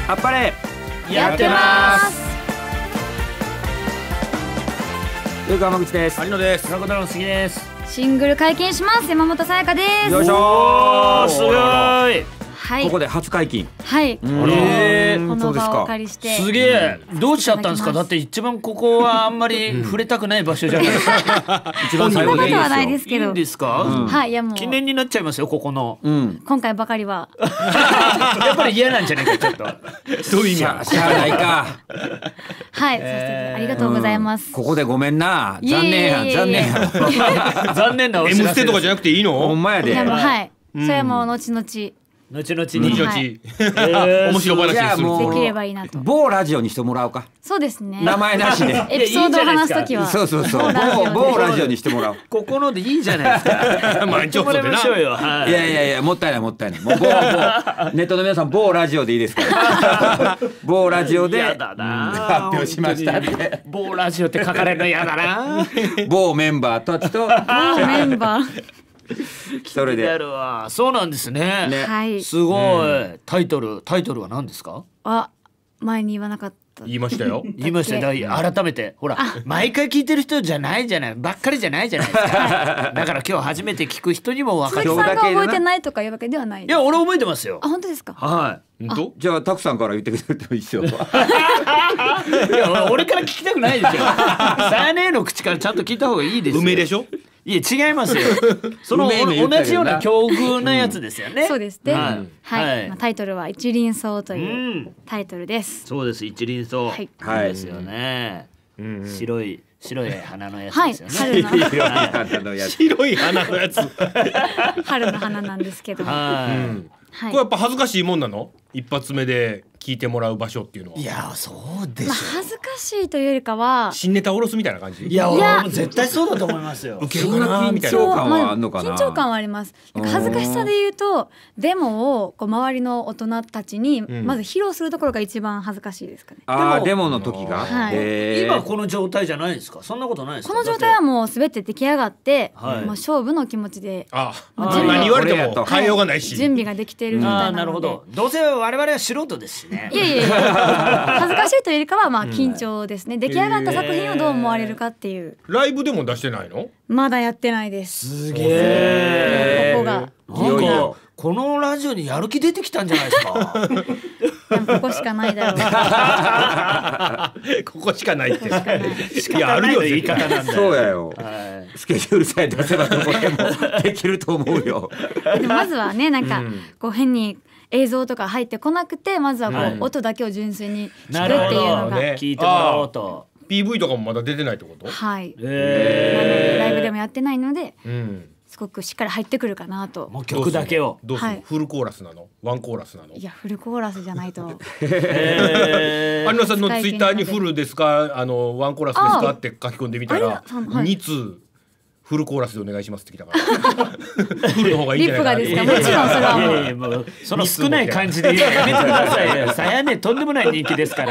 あっぱれやってます。 横浜口です。 有野です。 中田の杉です。 シングル解禁します。山本さやかです。 よいしょー。 すごい。 はい。 ここで初解禁。 はい。この場をお借りして。 すげえ。どうしちゃったんですか。だって一番ここはあんまり触れたくない場所じゃないですか。 一番最後でいいですよ。 そんなことはないですけど。 いいんですか。 はい。いやもう記念になっちゃいますよここの。 今回ばかりは。 やっぱり嫌なんじゃないかちょっと。 どういう意味や。 しゃあないか。 はい。そしてありがとうございます。 ここでごめんな。残念や残念や。 残念なお知らせ。 Mステとかじゃなくていいの？ ほんまやで。 いやもうはい。それはもう後々。 後々に面白話にする。 できればいいなと。 某ラジオにしてもらおうか。 そうですね。 名前なしで。 エピソードを話すときは。 そうそうそう。某ラジオにしてもらおう。 ここのでいいじゃないですか。 まあちょっとでな。 いやいやいやもったいないもったいない。もうネットの皆さん某ラジオでいいですから。某ラジオで発表しましたって。 某ラジオって書かれるの嫌だな。 某メンバーたちと。 某メンバー。 それでやるわ。そうなんですね。 はい。 すごい。タイトルは何ですか？ あ、前に言わなかった。 言いましたよ。 言いましたよ。改めてほら毎回聞いてる人じゃないじゃないばっかりじゃないじゃないですか。だから今日初めて聞く人にも分かる。 鈴木さんが覚えてないとかいうわけではない。 いや俺覚えてますよ。 あ本当ですか？ はい。 じゃあたくさんから言ってくれてもいいですよ。 いや俺から聞きたくないですよ。さやねの口からちゃんと聞いた方がいいですよ。 梅でしょ？ いや違いますよ。その同じような境遇なやつですよね。 そうですね。はい。タイトルは一輪草というタイトルです。 そうです一輪草。はい。ですよね。白い花のやつですよね。 白い花のやつ。 春の花なんですけど。はい。これやっぱ恥ずかしいもんなの？一発目で聞いてもらう場所っていうのは。 いやそうでしょ。 恥ずかしいというよりかは新ネタおろすみたいな感じ。 いや俺も絶対そうだと思いますよ。 受けるかなみたいな。 緊張感はあんのかな。 緊張感はあります。恥ずかしさで言うとデモをこう周りの大人たちにまず披露するところが一番恥ずかしいですかね。 ああデモの時が。 今この状態じゃないですか。そんなことないですか。 この状態はもうすべて出来上がってもう勝負の気持ちで。 何言われても変えようがないし。 準備ができてるみたいなので。 なるほど。どうせ我々は素人ですしね。 いやいやいや恥ずかしいというよりかはまあ緊張ですね。出来上がった作品をどう思われるかっていう。 ライブでも出してないの？ まだやってないです。 すげえ。 ここがなんかこのラジオにやる気出てきたんじゃないですか。 ここしかないだろう。ここしかないって。 いやあるよ言い方なんだよ。 そうやよ。スケジュールさえ出せばどこでもできると思うよ。 でもまずはねなんかこう変に映像とか入ってこなくてまずはこう音だけを純粋に聞くっていうのが聞いてもらおうと。 PV とかもまだ出てないってこと？ はい。なのでライブでもやってないので。すごくしっかり入ってくるかなと。 もう曲だけをどうする？フルコーラスなの？ワンコーラスなの？ いやフルコーラスじゃないと。 有野さんのツイッターにフルですかワンコーラスですかって書き込んでみたら2通フルコーラスでお願いしますってきたからフルの方がいいんじゃないかな。 リップがですか？もちろんそれはもうその少ない感じでやめてくださいよ。さやねとんでもない人気ですから。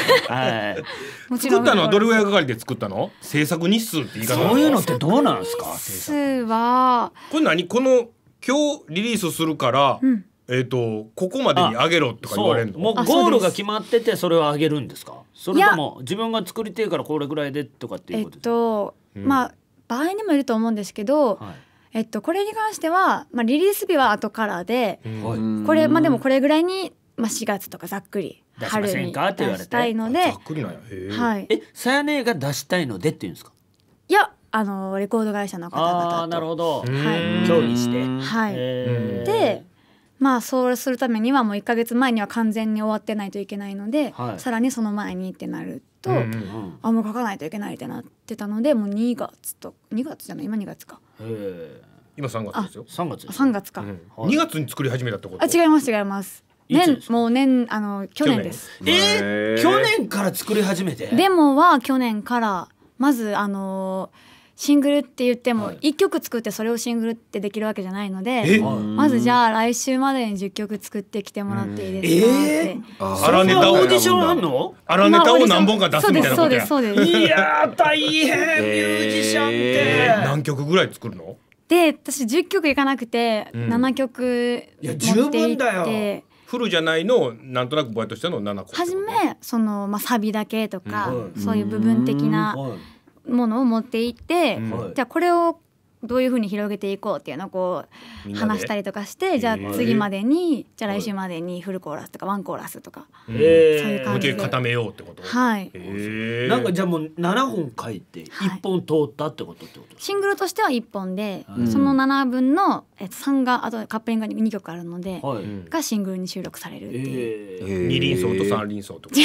作ったのはどれぐらいかかりで作ったの？制作日数って言い方。 そういうのってどうなんですか？ 日数はこれ何？この今日リリースするからここまでに上げろとか言われるの？ もうゴールが決まっててそれを上げるんですか？それとも自分が作りてえからこれぐらいでとかっていうことですか？ まあ場合にもよると思うんですけど、これに関しては、リリース日は後からで、これでもこれぐらいに、4月とかざっくり春に出したいので、 ざっくりなんや。 さやねが出したいのでっていうんですか？ いやレコード会社の方々と。 なるほど。協議して。 はい。でそうするためにはもう1ヶ月前には完全に終わってないといけないので、さらにその前にってなると、もう書かないといけないってなってたのでもう2月じゃない今2月か。 今3月ですよ。 3月か。 2月に作り始めたってこと？ 違います違います。もう去年です。 去年から作り始めて？ デモは去年からまずシングルって言っても1曲作ってそれをシングルってできるわけじゃないので、まずじゃあ来週までに10曲作ってきてもらっていいですかって。 荒ネタをオーディションあんの？ 荒ネタを何本か出すみたいなことや。 そうです。 いや大変ミュージシャンって何曲ぐらい作るの？ で私10曲いかなくて7曲持っていって。 フルじゃないのなんとなくぼやっとしたの7個。 初めその、サビだけとか、そういう部分的なものを持っていって、じゃあこれをどういう風に広げていこうっていうのをこう話したりとかして、じゃあ次までに、じゃあ来週までにフルコーラスとかワンコーラスとか、そういう感じで固めようってこと。 はい。 なんかじゃあもう7本書いて1本通ったってことシングルとしては1本で、その7分の3があとカップリングが2曲あるので、がシングルに収録されるっていう。 2輪奏と3輪奏とか。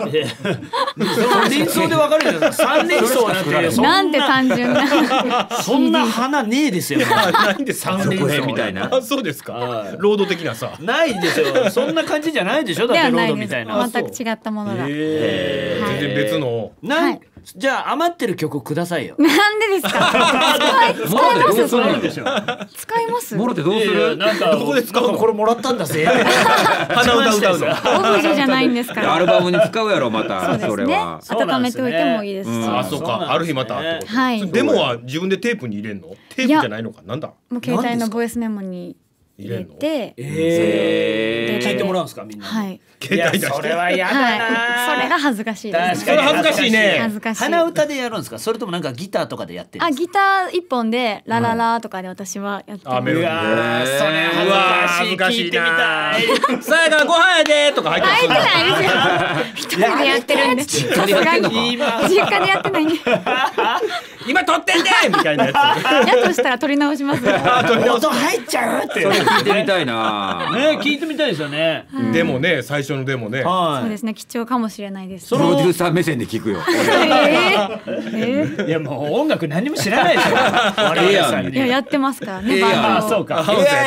3輪奏で分かるじゃないですか。3輪奏なんてなんて単純なそんな花ねえですよ。 ないんで3輪奏みたいな。 あ、そうですか。ロード的なさ。 ないですよ。そんな感じじゃないでしょ。だってロードみたいな。 全く違ったものが。 全然別の。 じゃあ余ってる曲くださいよ。 なんでですか。使いますそれ。使います。 もろってどうする？ なんかどこで使うの？ これもらったんだぜ。 鼻歌うの。 オブジェじゃないんですから。 アルバムに使うやろまたそれは。 温めておいてもいいですし。 あ、そうか。ある日またってこと。 はい。 デモは自分でテープに入れんの？テープじゃないのか。なんだ？ もう携帯のボイスメモに入れて。 聞いてもらうんですかみんな。 はい。 携帯出して。 それは嫌だな。 それが恥ずかしいです。 それ恥ずかしいね。 恥ずかしい。 鼻歌でやるんですか？それともなんかギターとかでやってるんですか？ ギター一本でラララとかで私はやってます。 メロディー。 それ恥ずかしい。聞いてみたい。 さやがご飯やでとか入って入ってないですよ。一人でやってるんで。 実家でやってんのか。 実家でやってないんで。 今撮ってんでみたいなやつ。 やとしたら撮り直します。 音入っちゃうって。 それ聞いてみたいな。 ね、聞いてみたいですよね。 でもね、最初のでもね。 そうですね、貴重かもしれないです。 プロデューサー目線で聞くよ。 いやもう音楽何も知らないですよ。 いややってますからね。 あ、そうか。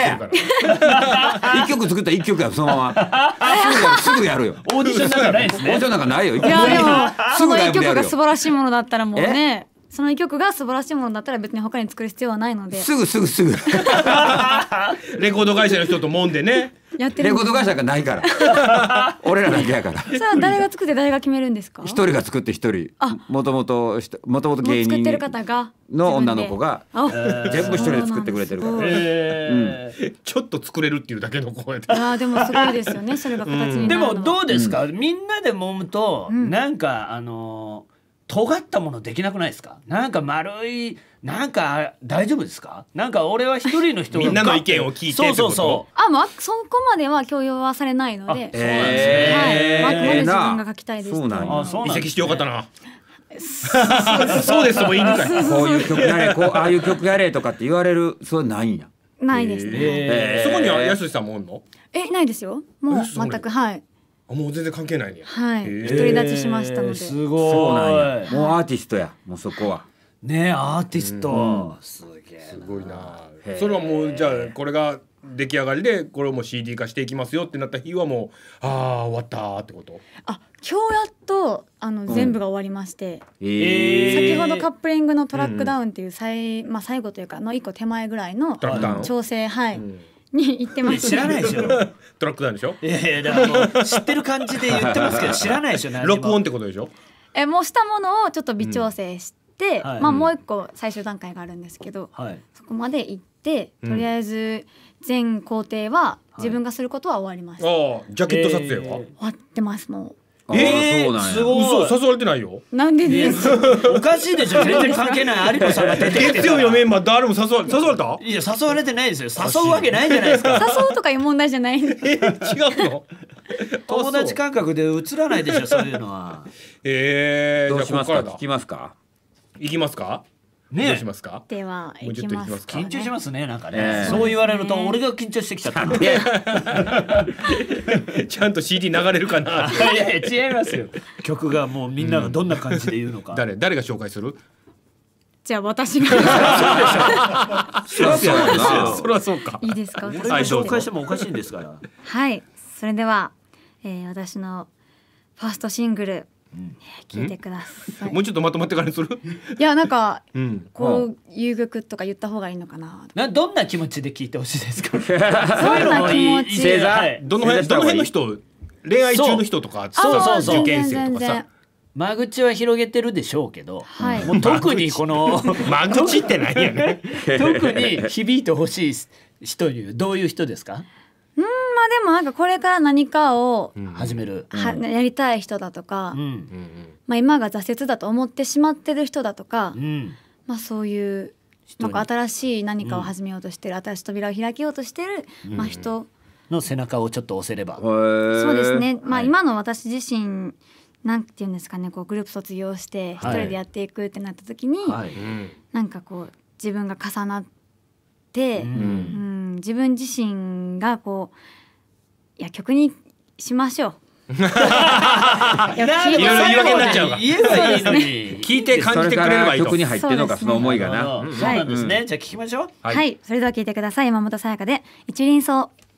一曲作ったら一曲やそのまま。すぐやるよ。 オーディションなんかないですね。 オーディションなんかないよ。 いやでもその一曲が素晴らしいものだったらもうね。その一曲が素晴らしいものだったら別に他に作る必要はないので。 すぐ。 レコード会社の人と揉んでね。 やってる。 レコード会社がないから。俺らだけやから。 それは誰が作って誰が決めるんですか？ 一人が作って一人。もともと芸人作ってる方がの女の子が全部一人で作ってくれてるから。 ちょっと作れるっていうだけの声で。 でもすごいですよね。それが形になるのは。 でもどうですか？みんなで揉むとなんか尖ったものできなくないですか？なんか丸いなんか大丈夫ですか？なんか俺は一人の人がみんなの意見を聞いてってこと？ そう。 そこまでは強要はされないので。 そうなんですね。 あくまで自分が書きたいです。 そうなんや。 移籍してよかったな。そうですもいいんかい。 こういう曲やれ、ああいう曲やれとかって言われるそれないんや。 ないですね。 そこにはやすしさんもおんの？ ないですよ。もう全くはい。 もう全然関係ないね。 はい。独り立ちしましたので。 すごい。 そうなんや。もうアーティストや。もうそこは。 ね、アーティスト。すごいな。それはもうじゃあこれが出来上がりでこれをもう CD 化していきますよってなった日はもう終わったってこと？ 今日やっと全部が終わりまして、先ほどカップリングのトラックダウンっていう最後というかの一個手前ぐらいの調整に行ってます。 知らないでしょ。 トラックダウンでしょ。 だからもう知ってる感じで言ってますけど知らないでしょ。 録音ってことでしょ。 もうしたものをちょっと微調整して、もう一個最終段階があるんですけど、そこまで行ってとりあえず全工程は自分がすることは終わりました。 ジャケット撮影は終わってますもう。 そうなんや。 すごい。誘われてないよ。 なんでです。 おかしいでしょ。全然関係ない有子さんが出てきて。 月曜日のメンバー誰も誘われた？ いや誘われてないですよ。誘うわけないじゃないですか。 誘うとかいう問題じゃない。違うの？ 友達感覚で映らないでしょそういうのは。 どうしますか？聞きますか？ 行きますか？ ね、 どうしますか？ では行きます。 緊張しますねなんかね。そう言われると俺が緊張してきちゃった。 ちゃんと CD 流れるかな。 いや違いますよ。曲がもうみんながどんな感じで言うのか。 誰が紹介する？ じゃあ私が。 そうですよ。それはそうか。 いいですか？ 俺が紹介してもおかしいんですから。 はい。それでは私のファーストシングル。聞いてください。 もうちょっとまとまってからにする？ いやなんかこう遊曲とか言った方がいいのかな。 どんな気持ちで聞いてほしいですか？ どんな気持ち？ どの辺の人？恋愛中の人とか、受験生とかさ。 間口は広げてるでしょうけど、もう特にこの間口って何やね。 特に響いてほしい人にどういう人ですか？ でもなんかこれから何かを始める、 やりたい人だとか、今が挫折だと思ってしまってる人だとか、そういうなんか新しい何かを始めようとしてる、新しい扉を開けようとしてる、人の背中をちょっと押せれば、 そうですね、今の私自身なんていうんですかね、こうグループ卒業して一人でやっていくってなった時に、なんかこう自分が重なって、自分自身がこういや曲にしましょういろいろ言い訳になっちゃうが、 言えばいいのに聞いて感じてくれればいいと。 曲に入ってるのか、その思いがな。 そうなんですね。じゃあ聞きましょう。 はい、それでは聞いてください。山本彩で一輪草。